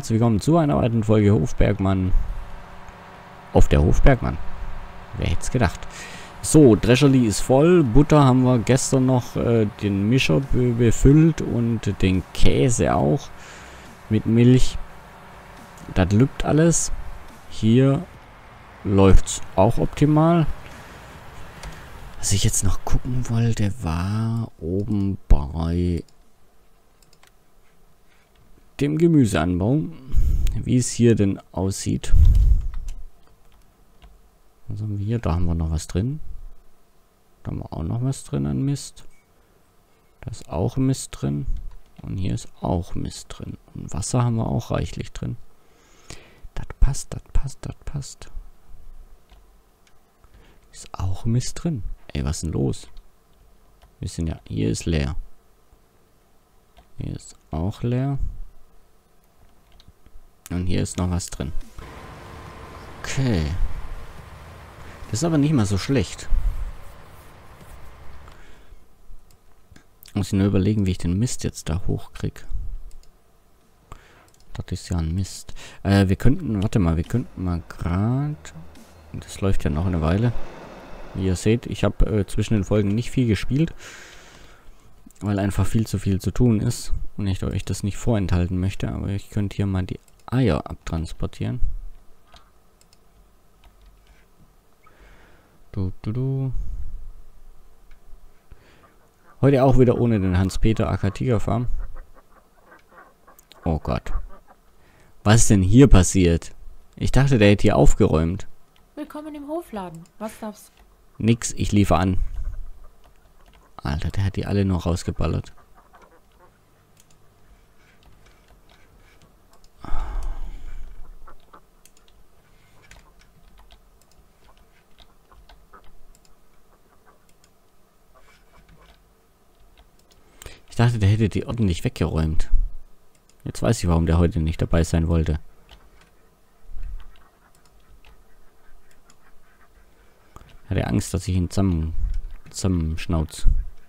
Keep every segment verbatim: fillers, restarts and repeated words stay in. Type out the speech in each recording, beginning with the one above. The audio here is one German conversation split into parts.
herzlich willkommen zu einer weiteren Folge Hofbergmann auf der Hofbergmann. Wer hätte es gedacht? So, Drescherli ist voll. Butter haben wir gestern noch äh, den Mischer be befüllt und den Käse auch mit Milch. Das lübt alles. Hier läuft es auch optimal. Was ich jetzt noch gucken wollte, war oben bei dem Gemüseanbau, wie es hier denn aussieht. Was haben wir hier? Da haben wir noch was drin. Da haben wir auch noch was drin an Mist. Da ist auch Mist drin. Und hier ist auch Mist drin. Und Wasser haben wir auch reichlich drin. Das passt, das passt, das passt. Ist auch Mist drin. Ey, was ist denn los? Wir sind ja... Hier ist leer. Hier ist auch leer. Und hier ist noch was drin. Okay. Das ist aber nicht mal so schlecht. Muss ich nur überlegen, wie ich den Mist jetzt da hochkriege. Das ist ja ein Mist. Äh, wir könnten... Warte mal, wir könnten mal gerade... Das läuft ja noch eine Weile. Wie ihr seht, ich habe äh, zwischen den Folgen nicht viel gespielt. Weil einfach viel zu viel zu tun ist. Und ich euch das nicht vorenthalten möchte. Aber ich könnte hier mal die Eier abtransportieren. Du, du, du. Heute auch wieder ohne den Hans-Peter Acker Tiger Farm. Oh Gott. Was ist denn hier passiert? Ich dachte, der hätte hier aufgeräumt. Willkommen im Hofladen. Was darf's? Nix, ich liefere an. Alter, der hat die alle nur rausgeballert. Ich dachte, der hätte die ordentlich weggeräumt. Jetzt weiß ich, warum der heute nicht dabei sein wollte. Hat er Angst, dass ich ihn zusammen, zusammenschnauz.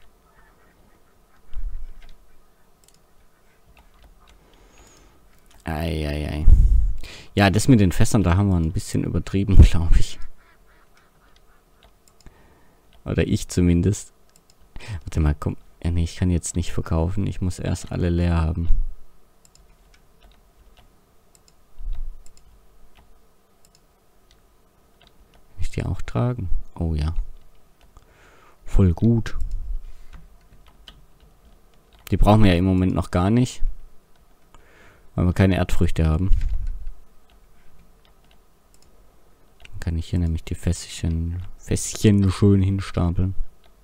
Eieiei. Ja, das mit den Fässern, da haben wir ein bisschen übertrieben, glaube ich. Oder ich zumindest. Warte mal, komm. Ja, nee, ich kann jetzt nicht verkaufen. Ich muss erst alle leer haben. Kann ich die auch tragen? Oh ja. Voll gut. Die brauchen wir ja im Moment noch gar nicht. Weil wir keine Erdfrüchte haben. Dann kann ich hier nämlich die Fässchen, Fässchen schön hinstapeln.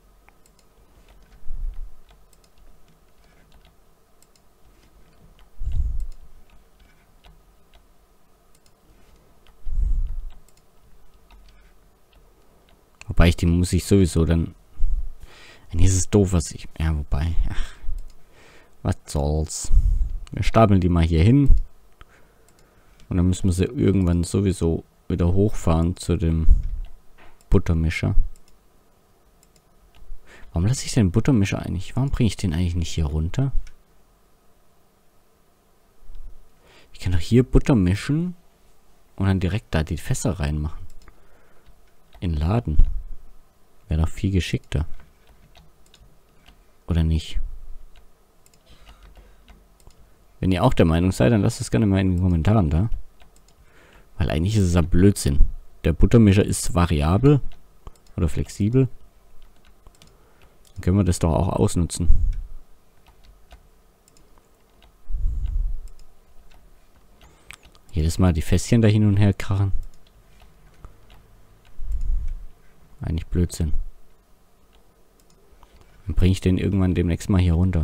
Wobei ich die muss ich sowieso dann... Nee, ist es doof, was ich... Ja, wobei... Ach, was soll's. Wir stapeln die mal hier hin. Und dann müssen wir sie irgendwann sowieso wieder hochfahren zu dem Buttermischer. Warum lasse ich den Buttermischer eigentlich... Warum bringe ich den eigentlich nicht hier runter? Ich kann doch hier Butter mischen und dann direkt da die Fässer reinmachen. In den Laden. Wäre doch viel geschickter. Oder nicht? Wenn ihr auch der Meinung seid, dann lasst es gerne mal in den Kommentaren da. Weil eigentlich ist es ja Blödsinn. Der Buttermischer ist variabel. Oder flexibel. Dann können wir das doch auch ausnutzen. Jedes Mal die Fässchen da hin und her krachen. Eigentlich Blödsinn. Dann bringe ich den irgendwann demnächst mal hier runter.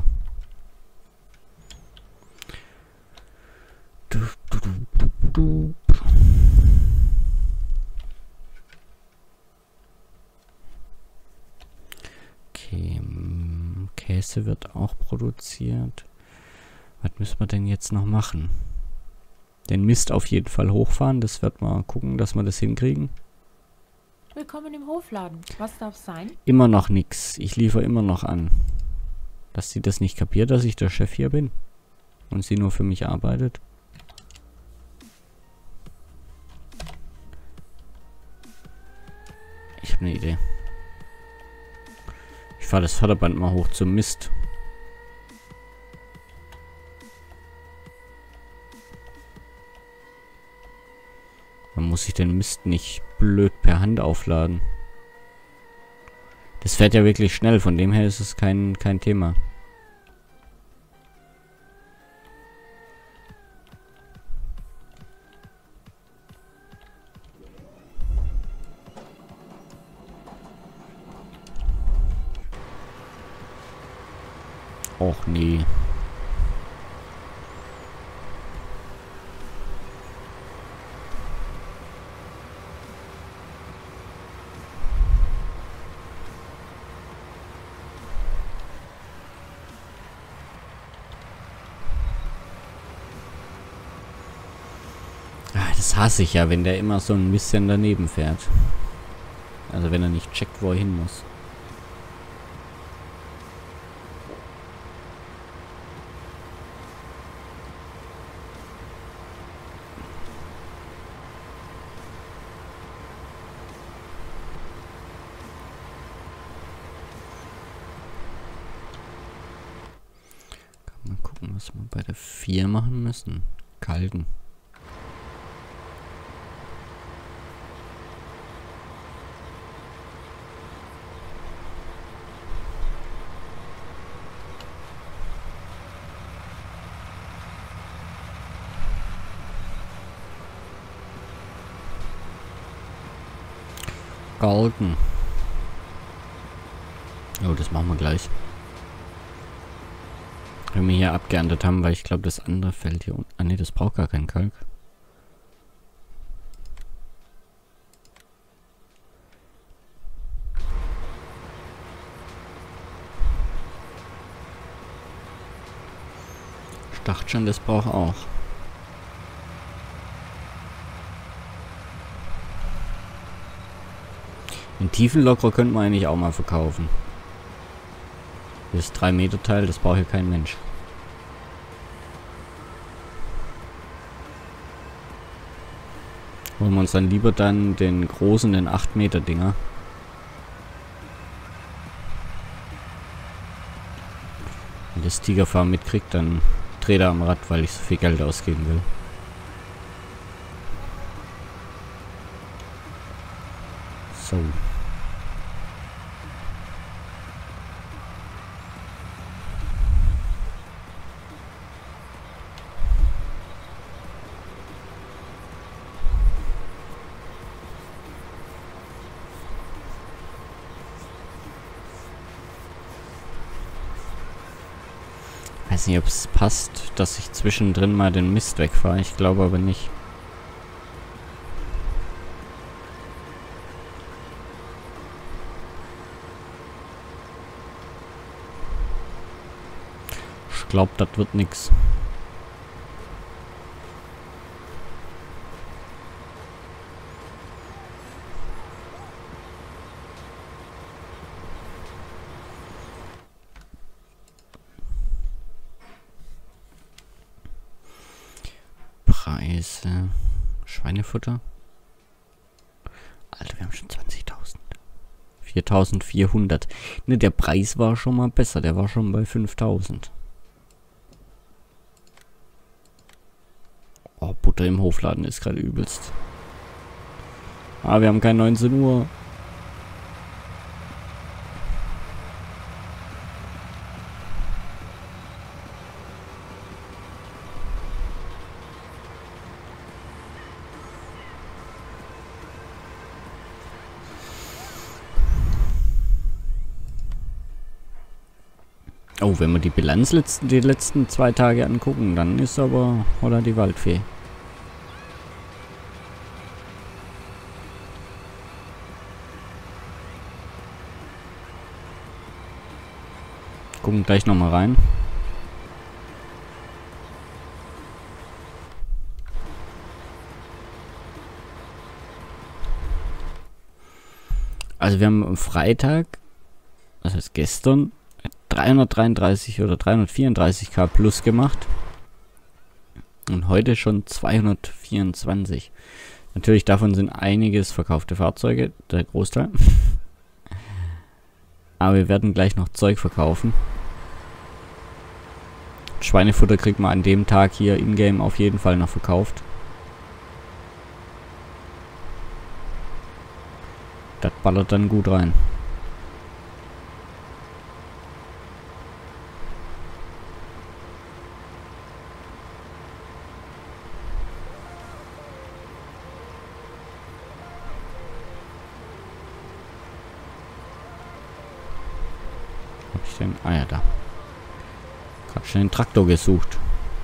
Du, du, du, du, du. Okay. Käse wird auch produziert. Was müssen wir denn jetzt noch machen? Den Mist auf jeden Fall hochfahren. Das wird mal gucken, dass wir das hinkriegen. Willkommen im Hofladen. Was darf's sein? Immer noch nix. Ich liefere immer noch an. Dass sie das nicht kapiert, dass ich der Chef hier bin. Und sie nur für mich arbeitet. habe eine Idee. Ich fahre das Förderband mal hoch zum Mist. Dann muss ich den Mist nicht blöd per Hand aufladen. Das fährt ja wirklich schnell, von dem her ist es kein, kein Thema. Och nee. Das hasse ich ja, wenn der immer so ein bisschen daneben fährt. Also wenn er nicht checkt, wo er hin muss. Kann man gucken, was wir bei der vier machen müssen. Kalten. Galgen. Oh, das machen wir gleich. Wenn wir hier abgeerntet haben, weil ich glaube, das andere Feld hier unten... Ah ne, das braucht gar keinen Kalk. Ich dachte schon, das braucht auch. Den Tiefenlockerer könnte man eigentlich auch mal verkaufen. Das drei Meter Teil, das braucht hier kein Mensch. Holen wir uns dann lieber dann den großen, den acht Meter Dinger. Wenn das Tigerfarm mitkriegt, dann dreht er am Rad, weil ich so viel Geld ausgeben will. So. Ich weiß nicht, ob es passt, dass ich zwischendrin mal den Mist wegfahre. Ich glaube aber nicht. Ich glaube, das wird nix. Preise. Schweinefutter. Alter, wir haben schon zwanzigtausend. viertausendvierhundert. Ne, der Preis war schon mal besser. Der war schon bei fünftausend. Oh, Butter im Hofladen ist gerade übelst. Ah, wir haben kein neunzehn Uhr. Oh, wenn wir die Bilanz letzten, die letzten zwei Tage angucken, dann ist aber Holla die Waldfee. Gucken gleich nochmal rein. Also wir haben am Freitag, das heißt gestern, dreihundertdreiunddreißig oder dreihundertvierunddreißig K plus gemacht. Und heute schon zweihundertvierundzwanzig. Natürlich davon sind einiges verkaufte Fahrzeuge, der Großteil. Aber wir werden gleich noch Zeug verkaufen. Schweinefutter kriegt man an dem Tag hier in-game auf jeden Fall noch verkauft. Das ballert dann gut rein. Hab ich den? Ah ja, da. Hab schon den Traktor gesucht.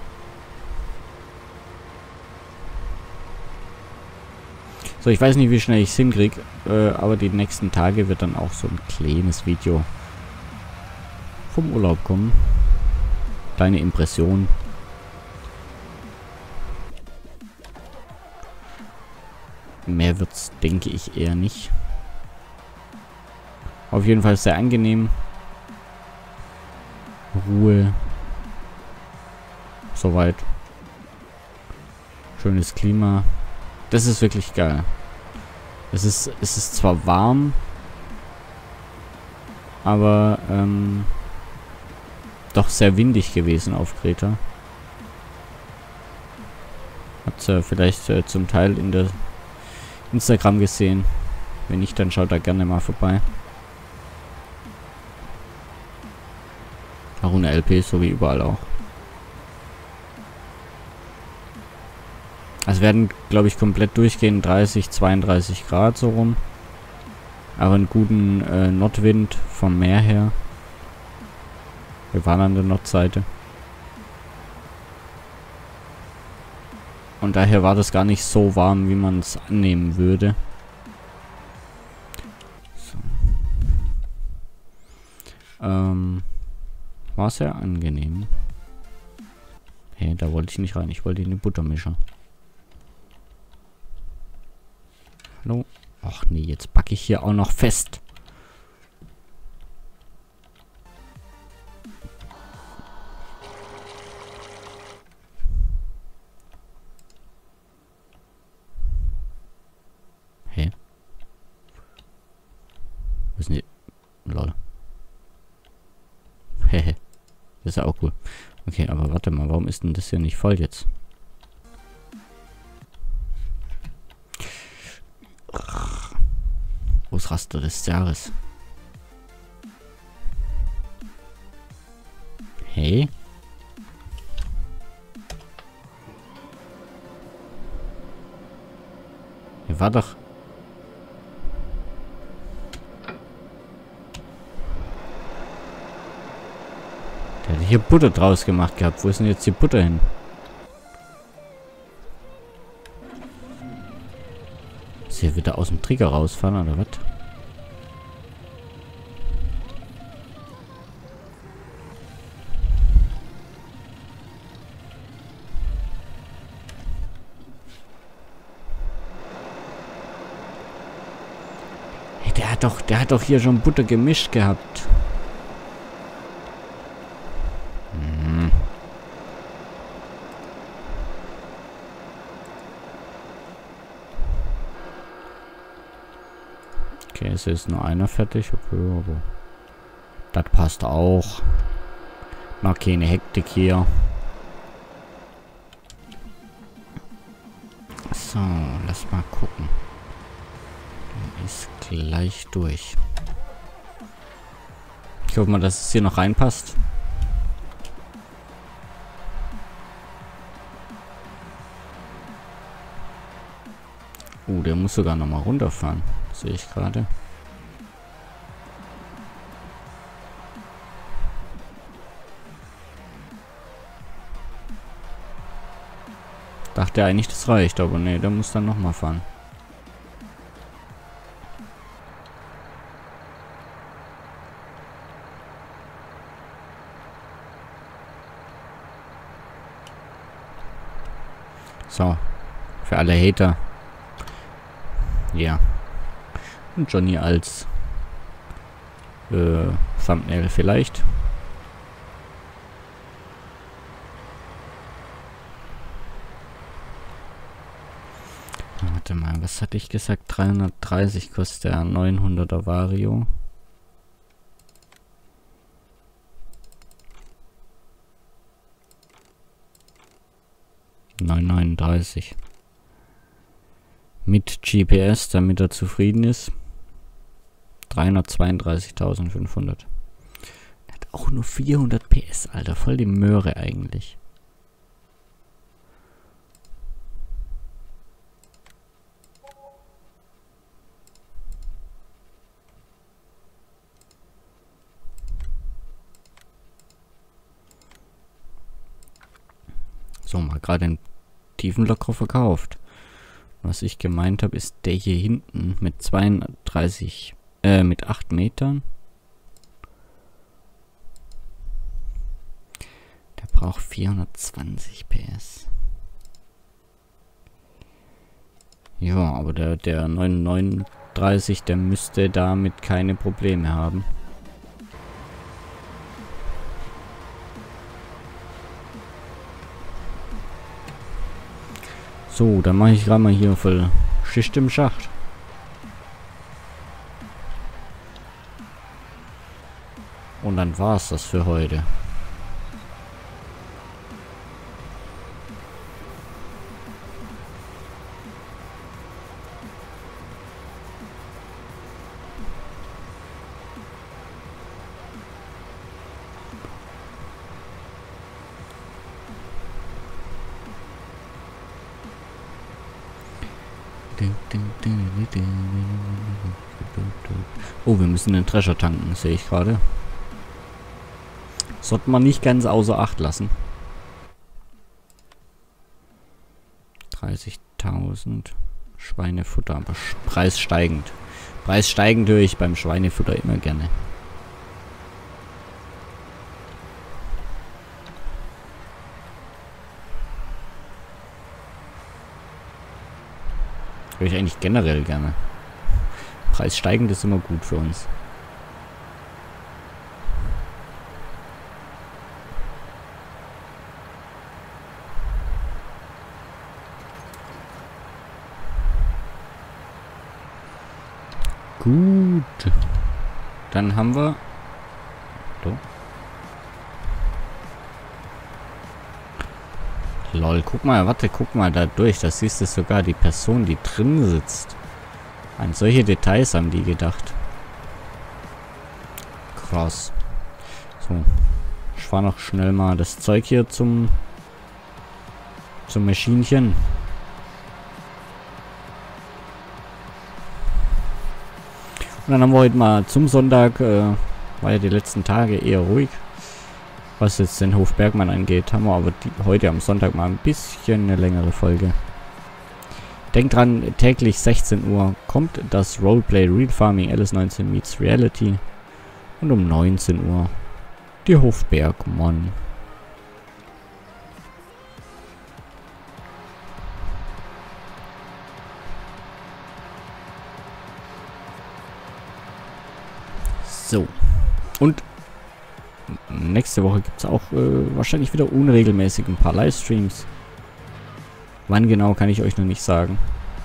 So, ich weiß nicht, wie schnell ich es hinkriege, äh, aber die nächsten Tage wird dann auch so ein kleines Video vom Urlaub kommen. Kleine Impression. Mehr wird's, denke ich, eher nicht. Auf jeden Fall sehr angenehm. Ruhe. Soweit. Schönes Klima. Das ist wirklich geil. Es ist, es ist zwar warm, aber ähm, doch sehr windig gewesen auf Kreta. Habt ihr vielleicht äh, zum Teil in der Instagram gesehen. Wenn nicht, dann schaut da gerne mal vorbei. Auch eine L P, so wie überall auch. Also werden, glaube ich, komplett durchgehen, dreißig, zweiunddreißig Grad so rum. Aber einen guten äh, Nordwind vom Meer her. Wir waren an der Nordseite. Und daher war das gar nicht so warm, wie man es annehmen würde. So. Ähm, war sehr angenehm. Hey, da wollte ich nicht rein. Ich wollte in den Buttermischer. Hallo? Ach nee, jetzt packe ich hier auch noch fest. Hä? Wo ist denn die? Lol. Hehe. Das ist ja auch cool. Okay, aber warte mal, warum ist denn das hier nicht voll jetzt? Ausraster des Jahres. Hey? Hier war doch... Der hat hier Butter draus gemacht gehabt. Wo ist denn jetzt die Butter hin? Ist hier wieder aus dem Trigger rausfahren oder was? Hey, der hat doch, der hat doch hier schon Butter gemischt gehabt. Hm. Okay, es ist nur einer fertig. Okay, aber das passt auch. Noch keine Hektik hier. So, lass mal gucken. Der ist gleich durch. Ich hoffe mal, dass es hier noch reinpasst. Oh, der muss sogar noch mal runterfahren. Sehe ich gerade. Dachte eigentlich, das reicht, aber nee, der muss dann noch mal fahren. So, für alle Hater. Ja. Und Johnny als äh, Thumbnail vielleicht. Warte mal, was hatte ich gesagt? dreihundertdreißig kostet der neunhunderter Vario. neun neununddreißig. Mit G P S, damit er zufrieden ist. dreihundertzweiunddreißigtausendfünfhundert. Er hat auch nur vierhundert P S, Alter. Voll die Möhre eigentlich. So, mal gerade den Tiefenlocker verkauft. Was ich gemeint habe, ist der hier hinten mit zweiunddreißig, äh, mit acht Metern. Der braucht vierhundertzwanzig P S. Ja, aber der, der neun neununddreißig, der müsste damit keine Probleme haben. So, dann mache ich gerade mal hier voll Schicht im Schacht. Und dann war's das für heute. Oh, wir müssen den Treasure tanken, sehe ich gerade. Sollte man nicht ganz außer Acht lassen. dreißigtausend Schweinefutter, aber preissteigend. Preissteigend höre ich beim Schweinefutter immer gerne. Höre ich eigentlich generell gerne. Preissteigend ist immer gut für uns. Gut. Dann haben wir... So. Lol, guck mal, warte, guck mal da durch. Da siehst du sogar die Person, die drin sitzt. An solche Details haben die gedacht. Krass. So. Ich fahre noch schnell mal das Zeug hier zum zum Maschinchen. Und dann haben wir heute mal zum Sonntag, äh, war ja die letzten Tage eher ruhig, was jetzt den Hof Bergmann angeht, haben wir aber die, heute am Sonntag mal ein bisschen eine längere Folge. Denkt dran, täglich sechzehn Uhr kommt das Roleplay Real Farming L S neunzehn Meets Reality und um neunzehn Uhr die Hof Bergmann. So. Und nächste Woche gibt es auch äh, wahrscheinlich wieder unregelmäßig ein paar Livestreams. Wann genau, kann ich euch noch nicht sagen.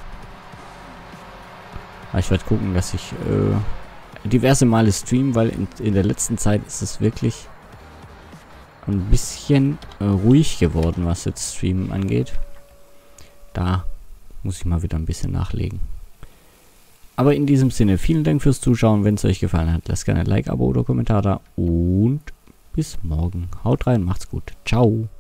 Aber ich werde gucken, dass ich äh, diverse Male streame, weil in, in der letzten Zeit ist es wirklich ein bisschen äh, ruhig geworden, was jetzt Streamen angeht. Da muss ich mal wieder ein bisschen nachlegen. Aber in diesem Sinne, vielen Dank fürs Zuschauen. Wenn es euch gefallen hat, lasst gerne ein Like, Abo oder Kommentar da. Und bis morgen. Haut rein, macht's gut. Ciao.